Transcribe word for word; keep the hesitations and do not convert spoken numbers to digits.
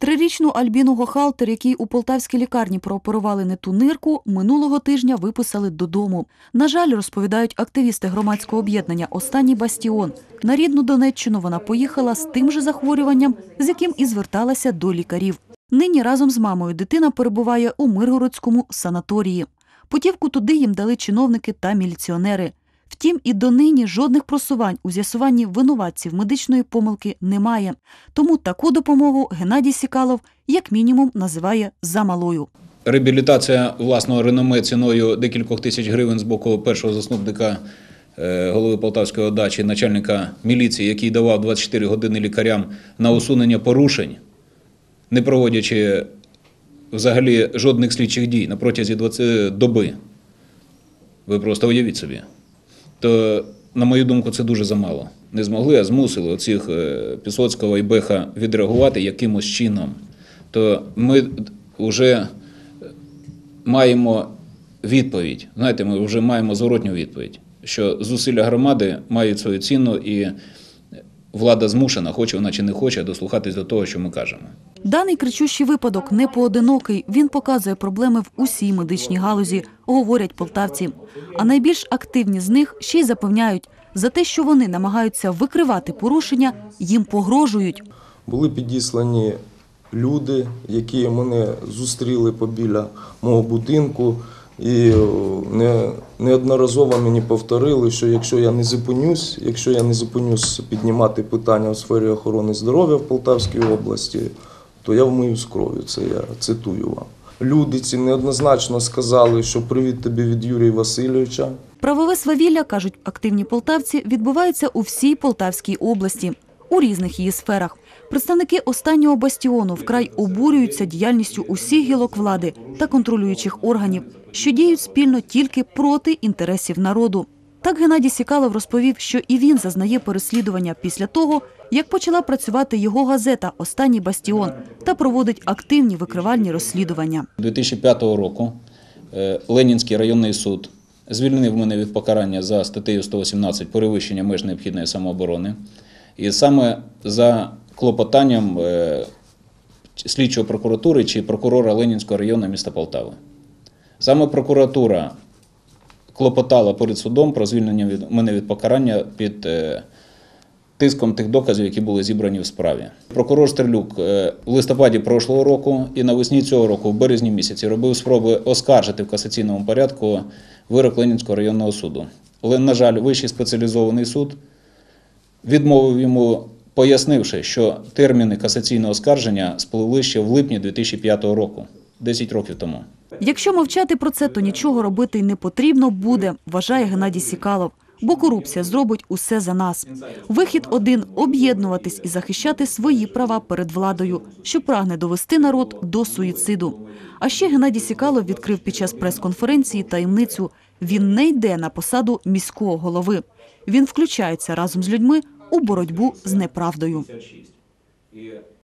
Трирічну Альбіну Гохалтер, якій у полтавській лікарні прооперували не ту нирку, минулого тижня виписали додому. На жаль, розповідають активісти громадського об'єднання «Останній бастіон», на рідну Донеччину вона поїхала з тим же захворюванням, з яким і зверталася до лікарів. Нині разом з мамою дитина перебуває у Миргородському санаторії. Путівку туди їм дали чиновники та міліціонери. Втім, і донині жодних просувань у з'ясуванні винуватців медичної помилки немає. Тому таку допомогу Геннадій Сікалов як мінімум називає замалою. Реабілітація власного реноме ціною декількох тисяч гривень з боку першого заступника голови Полтавської ОДА чи начальника міліції, який давав двадцять чотири години лікарям на усунення порушень, не проводячи взагалі жодних слідчих дій на протязі двадцяти доби. Ви просто уявіть собі. То, на мою думку, це дуже замало. Не змогли, а змусили оцих Пісоцького і Беха відреагувати якимось чином. То ми вже маємо відповідь, знаєте, ми вже маємо зворотню відповідь, що зусилля громади мають свою ціну і влада змушена, хоче вона чи не хоче, дослухатись до того, що ми кажемо. Даний кричущий випадок не поодинокий. Він показує проблеми в усій медичній галузі, говорять полтавці. А найбільш активні з них ще й запевняють, за те, що вони намагаються викривати порушення, їм погрожують. Були підіслані люди, які мене зустріли побіля мого будинку і не, неодноразово мені повторили, що якщо я не зупинюсь, якщо я не зупинюсь піднімати питання у сфері охорони здоров'я в Полтавській області, то я вмиюсь кров'ю, це я цитую вам. Люди ці неоднозначно сказали, що привіт тобі від Юрія Васильовича. Правове свавілля, кажуть активні полтавці, відбувається у всій Полтавській області, у різних її сферах. Представники «Останнього бастіону» вкрай обурюються діяльністю усіх гілок влади та контролюючих органів, що діють спільно тільки проти інтересів народу. Так Геннадій Сікалов розповів, що і він зазнає переслідування після того, як почала працювати його газета «Останній бастіон» та проводить активні викривальні розслідування. дві тисячі п'ятого року Ленінський районний суд звільнив мене від покарання за статтею сто вісімнадцять «Перевищення меж необхідної самооборони». І саме за клопотанням слідчого прокуратури чи прокурора Ленінського району міста Полтави. Саме прокуратура клопотала перед судом про звільнення від мене від покарання під тиском тих доказів, які були зібрані в справі. Прокурор Стерлюк в листопаді прошлого року і навесні цього року, в березні місяці, робив спроби оскаржити в касаційному порядку вирок Ленінського районного суду. Але, на жаль, Вищий спеціалізований суд відмовив йому, пояснивши, що терміни касаційного оскарження спливли ще в липні дві тисячі п'ятого року, десять років тому. Якщо мовчати про це, то нічого робити й не потрібно буде, вважає Геннадій Сікалов. Бо корупція зробить усе за нас. Вихід один – об'єднуватись і захищати свої права перед владою, що прагне довести народ до суїциду. А ще Геннадій Сікалов відкрив під час прес-конференції таємницю. Він не йде на посаду міського голови. Він включається разом з людьми у боротьбу з неправдою.